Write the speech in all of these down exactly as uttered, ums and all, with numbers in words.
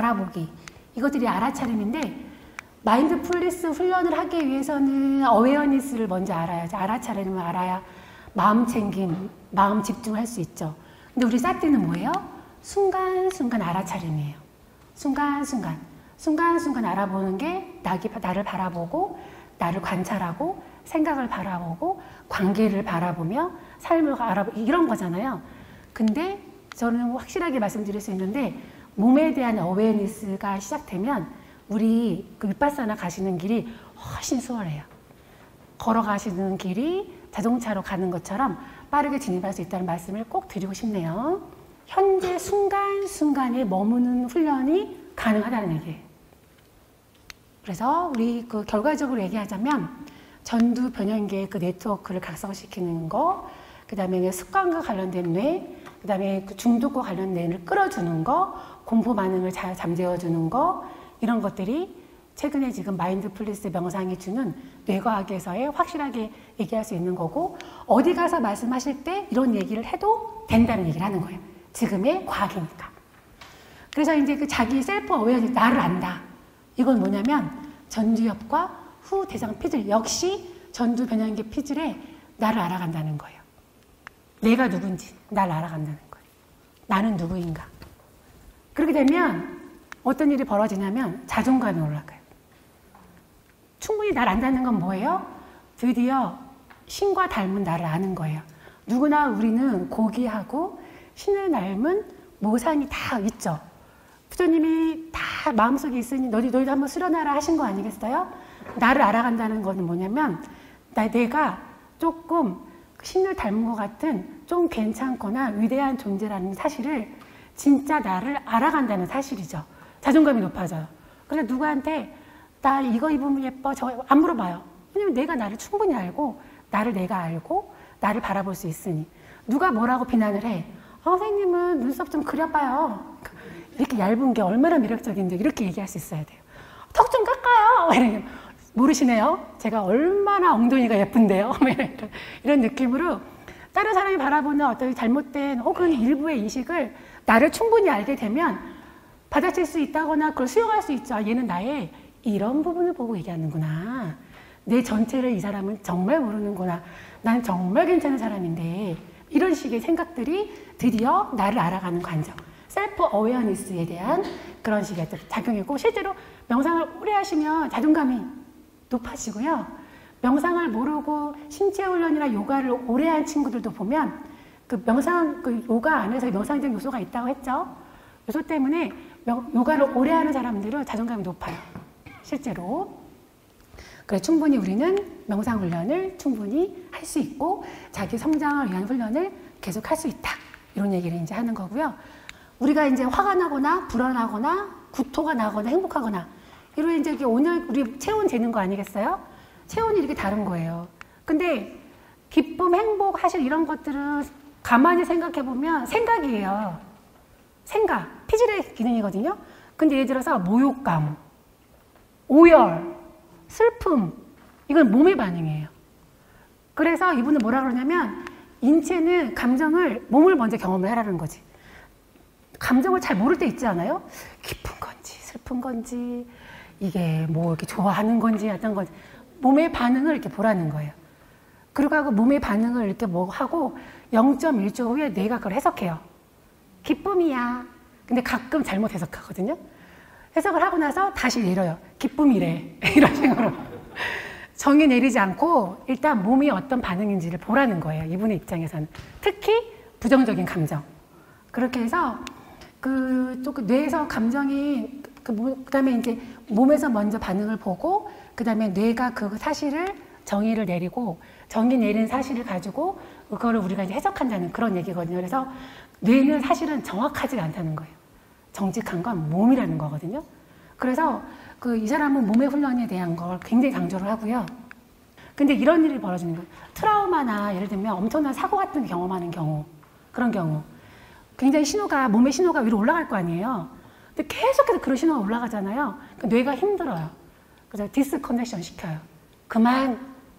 바라보기, 이것들이 알아차림인데, 마인드풀니스 훈련을 하기 위해서는 어웨어니스를 먼저 알아야지. 알아차림을 알아야 마음 챙김, 마음 집중할 수 있죠. 근데 우리 사티는 뭐예요? 순간순간 알아차림이에요. 순간순간. 순간순간 알아보는 게 나기, 나를 바라보고, 나를 관찰하고, 생각을 바라보고, 관계를 바라보며, 삶을 알아보고, 이런 거잖아요. 근데 저는 확실하게 말씀드릴 수 있는데, 몸에 대한 어웨어니스가 시작되면 우리 그 윗바사나 가시는 길이 훨씬 수월해요. 걸어가시는 길이 자동차로 가는 것처럼 빠르게 진입할 수 있다는 말씀을 꼭 드리고 싶네요. 현재 순간순간에 머무는 훈련이 가능하다는 얘기예요. 그래서 우리 그 결과적으로 얘기하자면 전두 변형계의 그 네트워크를 각성시키는 거, 그 다음에 습관과 관련된 뇌, 그 다음에 그 중독과 관련된 뇌를 끌어주는 거, 공포 반응을 잘 잠재워주는 거, 이런 것들이 최근에 지금 마인드풀니스 명상이 주는 뇌과학에서의 확실하게 얘기할 수 있는 거고, 어디 가서 말씀하실 때 이런 얘기를 해도 된다는 얘기를 하는 거예요. 지금의 과학이니까. 그래서 이제 그 자기 셀프 어웨어니스, 나를 안다. 이건 뭐냐면 전두엽과 후 대장 피질, 역시 전두 변형계 피질에 나를 알아간다는 거예요. 내가 누군지 나를 알아간다는 거예요. 나는 누구인가. 그렇게 되면 어떤 일이 벌어지냐면 자존감이 올라가요. 충분히 나를 안다는 건 뭐예요? 드디어 신과 닮은 나를 아는 거예요. 누구나 우리는 고귀하고 신을 닮은 모상이 다 있죠. 부처님이 다 마음속에 있으니 너희, 너희도 한번 수련하라 하신 거 아니겠어요? 나를 알아간다는 거는 뭐냐면 나, 내가 조금 신을 닮은 것 같은 좀 괜찮거나 위대한 존재라는 사실을 진짜 나를 알아간다는 사실이죠. 자존감이 높아져요. 그래서 누구한테 나 이거 입으면 예뻐 저거 안 물어봐요. 왜냐면 내가 나를 충분히 알고 나를 내가 알고 나를 바라볼 수 있으니. 누가 뭐라고 비난을 해. 어, 선생님은 눈썹 좀 그려봐요. 이렇게 얇은 게 얼마나 매력적인데 이렇게 얘기할 수 있어야 돼요. 턱 좀 깎아요. 모르시네요. 제가 얼마나 엉덩이가 예쁜데요. 이런 느낌으로 다른 사람이 바라보는 어떤 잘못된 혹은 일부의 인식을 나를 충분히 알게 되면 받아칠 수 있다거나 그걸 수용할 수 있죠. 얘는 나의 이런 부분을 보고 얘기하는구나. 내 전체를 이 사람은 정말 모르는구나. 난 정말 괜찮은 사람인데 이런 식의 생각들이 드디어 나를 알아가는 과정. 셀프 어웨어니스에 대한 그런 식의 작용이고, 실제로 명상을 오래 하시면 자존감이 높아지고요. 명상을 모르고 신체 훈련이나 요가를 오래 한 친구들도 보면 그 명상, 그 요가 안에서 명상적 요소가 있다고 했죠. 요소 때문에 명, 요가를 오래 하는 사람들은 자존감이 높아요. 실제로. 그래, 충분히 우리는 명상 훈련을 충분히 할 수 있고 자기 성장을 위한 훈련을 계속 할 수 있다. 이런 얘기를 이제 하는 거고요. 우리가 이제 화가 나거나 불안하거나 구토가 나거나 행복하거나 이런 이제 오늘 우리 체온 재는 거 아니겠어요? 체온이 이렇게 다른 거예요. 근데 기쁨, 행복, 사실 이런 것들은 가만히 생각해 보면 생각이에요. 생각, 피질의 기능이거든요. 근데 예를 들어서 모욕감, 오열, 슬픔, 이건 몸의 반응이에요. 그래서 이분은 뭐라 그러냐면 인체는 감정을, 몸을 먼저 경험을 하라는 거지. 감정을 잘 모를 때 있지 않아요? 기쁜 건지 슬픈 건지 이게 뭐 이렇게 좋아하는 건지 어떤 건지 몸의 반응을 이렇게 보라는 거예요. 그리고 하고 몸의 반응을 이렇게 뭐 하고 영 점 일 초 후에 뇌가 그걸 해석해요. 기쁨이야. 근데 가끔 잘못 해석하거든요. 해석을 하고 나서 다시 내려요. 기쁨이래. 이런 식으로. 정의 내리지 않고 일단 몸이 어떤 반응인지를 보라는 거예요. 이분의 입장에서는. 특히 부정적인 감정. 그렇게 해서 그, 또 그 뇌에서 감정이, 그, 그 다음에 이제 몸에서 먼저 반응을 보고, 그 다음에 뇌가 그 사실을 정의를 내리고, 정의 내린 사실을 가지고, 그거를 우리가 이제 해석한다는 그런 얘기거든요. 그래서 뇌는 사실은 정확하지 않다는 거예요. 정직한 건 몸이라는 거거든요. 그래서 그 이 사람은 몸의 훈련에 대한 걸 굉장히 강조를 하고요. 근데 이런 일이 벌어지는 거예요. 트라우마나 예를 들면 엄청난 사고 같은 경험하는 경우, 그런 경우. 굉장히 신호가, 몸의 신호가 위로 올라갈 거 아니에요. 근데 계속해서 그런 신호가 올라가잖아요. 그 뇌가 힘들어요. 그래서 디스커넥션 시켜요. 그만.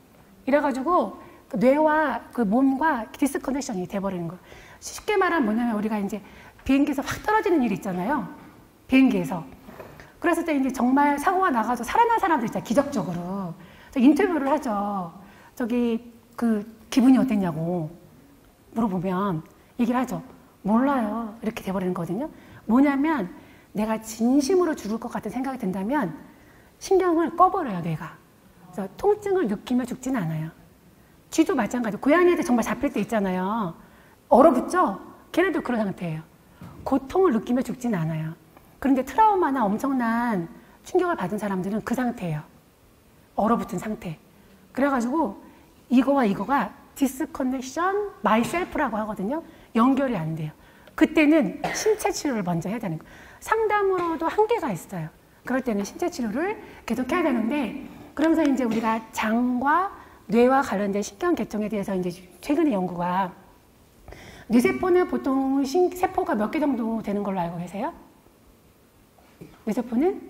이래가지고 그 뇌와 그 몸과 디스커넥션이 돼버리는 거예요. 쉽게 말하면 뭐냐면 우리가 이제 비행기에서 확 떨어지는 일이 있잖아요. 비행기에서. 그랬을 때 이제 정말 사고가 나가서 살아난 사람들 있잖아요. 기적적으로. 인터뷰를 하죠. 저기 그 기분이 어땠냐고 물어보면 얘기를 하죠. 몰라요. 이렇게 돼버리는 거거든요. 뭐냐면 내가 진심으로 죽을 것 같은 생각이 든다면 신경을 꺼버려요, 뇌가. 그래서 통증을 느끼며 죽진 않아요. 쥐도 마찬가지로 고양이한테 정말 잡힐 때 있잖아요. 얼어붙죠? 걔네도 그런 상태예요. 고통을 느끼며 죽진 않아요. 그런데 트라우마나 엄청난 충격을 받은 사람들은 그 상태예요. 얼어붙은 상태. 그래가지고 이거와 이거가 디스커넥션 마이셀프라고 하거든요. 연결이 안 돼요. 그때는 신체 치료를 먼저 해야 되는 거예요. 상담으로도 한계가 있어요. 그럴 때는 신체 치료를 계속 해야 되는데, 그러면서 이제 우리가 장과 뇌와 관련된 신경 계통에 대해서 이제 최근에 연구가, 뇌세포는 보통 신, 세포가 몇 개 정도 되는 걸로 알고 계세요? 뇌세포는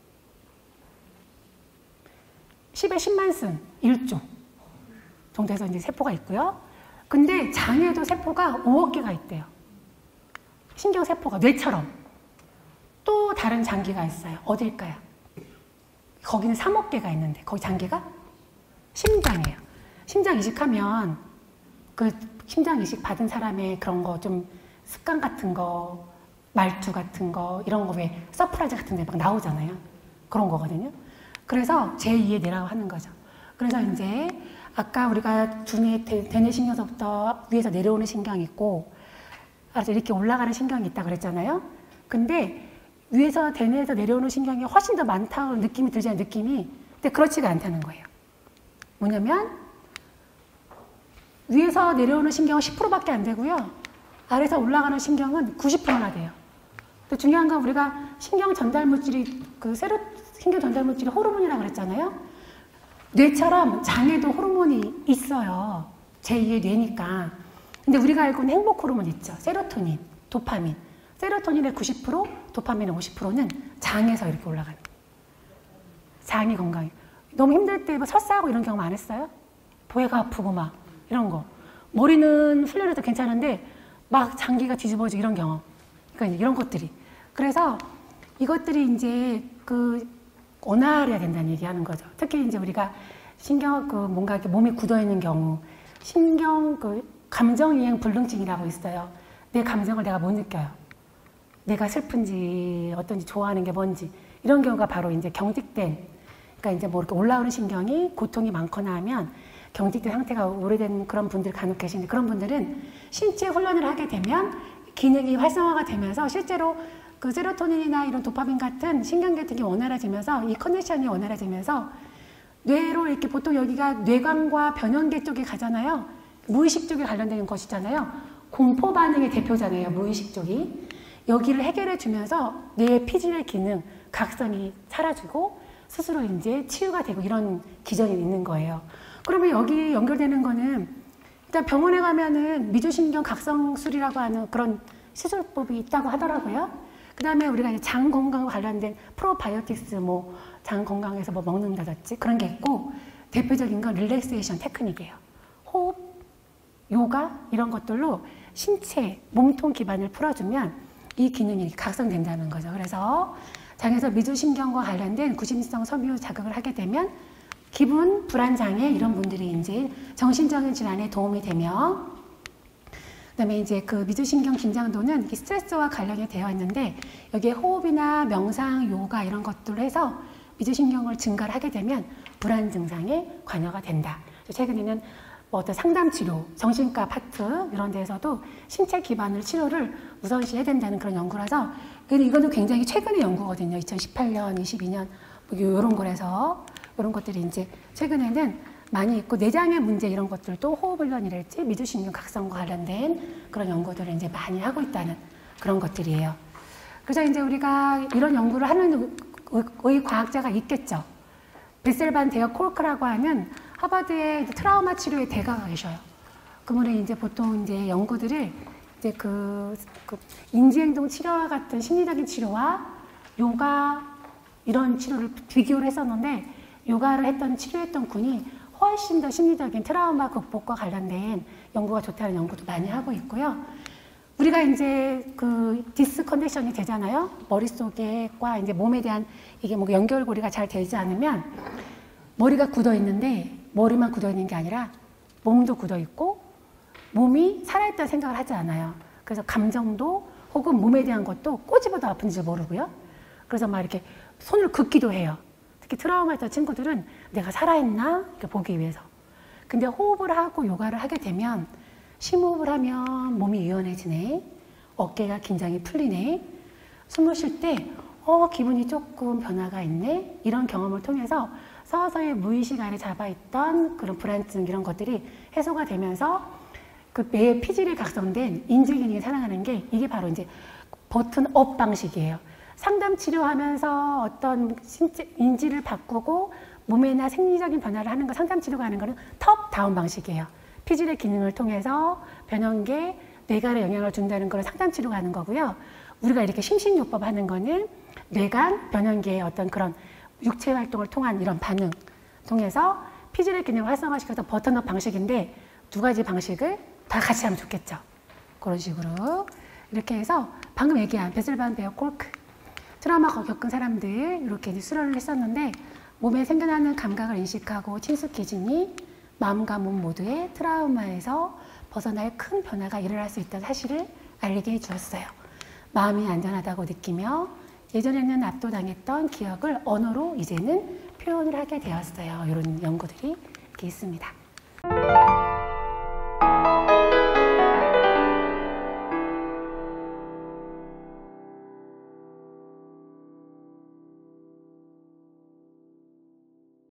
십에 십만 승, 일 조 정도에서 이제 세포가 있고요. 근데 장에도 세포가 오억 개가 있대요. 신경세포가, 뇌처럼. 또 다른 장기가 있어요. 어딜까요? 거기는 삼억 개가 있는데, 거기 장기가? 심장이에요. 심장 이식하면, 그 심장 이식 받은 사람의 그런 거 좀 습관 같은 거, 말투 같은 거, 이런 거 왜 서프라이즈 같은 데 막 나오잖아요. 그런 거거든요. 그래서 제이의 뇌라고 하는 거죠. 그래서 이제 아까 우리가 두뇌, 대뇌 신경서부터 위에서 내려오는 신경이 있고, 아주 이렇게 올라가는 신경이 있다 그랬잖아요. 근데 위에서 대뇌에서 내려오는 신경이 훨씬 더 많다고 느낌이 들잖아요, 느낌이. 근데 그렇지가 않다는 거예요. 뭐냐면 위에서 내려오는 신경은 십 퍼센트밖에 안 되고요. 아래에서 올라가는 신경은 구십 퍼센트나 돼요. 또 중요한 건 우리가 신경 전달 물질이, 그 세로, 신경 전달 물질이 호르몬이라고 그랬잖아요. 뇌처럼 장에도 호르몬이 있어요. 제이의 뇌니까. 근데 우리가 알고 있는 행복 호르몬 있죠. 세로토닌, 도파민. 세로토닌의 구십 퍼센트, 도파민의 오십 퍼센트는 장에서 이렇게 올라가는 거예요. 장이 건강해. 너무 힘들 때 뭐 설사하고 이런 경험 안 했어요? 배가 아프고 막 이런 거. 머리는 훈련해도 괜찮은데 막 장기가 뒤집어지고 이런 경험. 그러니까 이런 것들이. 그래서 이것들이 이제 그 원활해야 된다는 얘기하는 거죠. 특히 이제 우리가 신경 그 뭔가 이렇게 몸이 굳어 있는 경우, 신경 그 감정이행 불능증이라고 있어요. 내 감정을 내가 못 느껴요. 내가 슬픈지 어떤지 좋아하는 게 뭔지 이런 경우가 바로 이제 경직된, 그러니까 이제 뭐 이렇게 올라오는 신경이 고통이 많거나 하면 경직된 상태가 오래된 그런 분들 간혹 계신데, 그런 분들은 신체 훈련을 하게 되면 기능이 활성화가 되면서 실제로 그 세로토닌이나 이런 도파민 같은 신경계통이 원활해지면서 이 커넥션이 원활해지면서 뇌로 이렇게 보통 여기가 뇌관과 변연계 쪽에 가잖아요. 무의식 쪽에 관련된 것이잖아요. 공포 반응의 대표잖아요. 무의식 쪽이. 여기를 해결해 주면서 뇌의 피질의 기능, 각성이 사라지고 스스로 이제 치유가 되고 이런 기전이 있는 거예요. 그러면 여기 연결되는 거는 일단 병원에 가면은 미주신경 각성술이라고 하는 그런 시술법이 있다고 하더라고요. 그 다음에 우리가 이제 장 건강과 관련된 프로바이오틱스, 뭐 장 건강에서 뭐 먹는다든지 그런 게 있고, 대표적인 건 릴렉세이션 테크닉이에요. 호흡, 요가 이런 것들로 신체, 몸통 기반을 풀어주면 이 기능이 각성된다는 거죠. 그래서 장에서 미주신경과 관련된 구신성 섬유 자극을 하게 되면 기분, 불안장애 이런 분들이 이제 정신적인 질환에 도움이 되며, 그다음에 이제 그 미주신경 긴장도는 스트레스와 관련이 되어 있는데 여기에 호흡이나 명상, 요가 이런 것들을 해서 미주신경을 증가를 하게 되면 불안 증상에 관여가 된다. 최근에는 뭐 어떤 상담 치료, 정신과 파트 이런 데에서도 신체 기반을 치료를 우선시해야 된다는 그런 연구라서, 이거는 굉장히 최근의 연구거든요. 이천십팔 년, 이십이 년 뭐 이런 거라서 이런 것들이 이제 최근에는 많이 있고, 내장의 문제 이런 것들도 호흡훈련이랄지 미주신경 각성과 관련된 그런 연구들을 이제 많이 하고 있다는 그런 것들이에요. 그래서 이제 우리가 이런 연구를 하는 의 과학자가 있겠죠. 베셀반 데어 콜크라고 하는 하버드의 트라우마 치료의 대가가 계셔요. 그분은 이제 보통 이제 연구들을 이제 그, 그 인지행동 치료와 같은 심리적인 치료와 요가 이런 치료를 비교를 했었는데, 요가를 했던 치료했던 분이 훨씬 더 심리적인 트라우마 극복과 관련된 연구가 좋다는 연구도 많이 하고 있고요. 우리가 이제 그 디스커넥션이 되잖아요. 머릿속에과 이제 몸에 대한 이게 뭐 연결고리가 잘 되지 않으면 머리가 굳어 있는데 머리만 굳어 있는 게 아니라 몸도 굳어 있고 몸이 살아있다는 생각을 하지 않아요. 그래서 감정도 혹은 몸에 대한 것도 꼬집어도 아픈지 모르고요. 그래서 막 이렇게 손을 긋기도 해요. 특히 트라우마 있던 친구들은 내가 살아있나 이렇게 보기 위해서. 근데 호흡을 하고 요가를 하게 되면 심호흡을 하면 몸이 유연해지네. 어깨가 긴장이 풀리네. 숨을 쉴 때 어, 기분이 조금 변화가 있네. 이런 경험을 통해서 서서히 무의식 안에 잡아있던 그런 불안증 이런 것들이 해소가 되면서 그 뇌의 피질이 각성된 인지 기능이 살아나는 게 이게 바로 이제 버튼 업 방식이에요. 상담 치료하면서 어떤 신체, 인지를 바꾸고 몸에나 생리적인 변화를 하는 거 상담 치료가 하는 거는 톱 다운 방식이에요. 피질의 기능을 통해서 변형계 뇌간에 영향을 준다는 걸 상담 치료가 하는 거고요. 우리가 이렇게 심신요법 하는 거는 뇌간 변형계의 어떤 그런 육체 활동을 통한 이런 반응 통해서 피질의 기능을 활성화시켜서 버튼업 방식인데 두 가지 방식을 다 같이 하면 좋겠죠. 그런 식으로 이렇게 해서 방금 얘기한 베슬반 베어 콜크 트라우마 겪은 사람들 이렇게 수련을 했었는데 몸에 생겨나는 감각을 인식하고 친숙해지니 마음과 몸 모두의 트라우마에서 벗어날 큰 변화가 일어날 수 있다는 사실을 알게 해주었어요. 마음이 안전하다고 느끼며 예전에는 압도당했던 기억을 언어로 이제는 표현을 하게 되었어요. 이런 연구들이 이렇게 있습니다.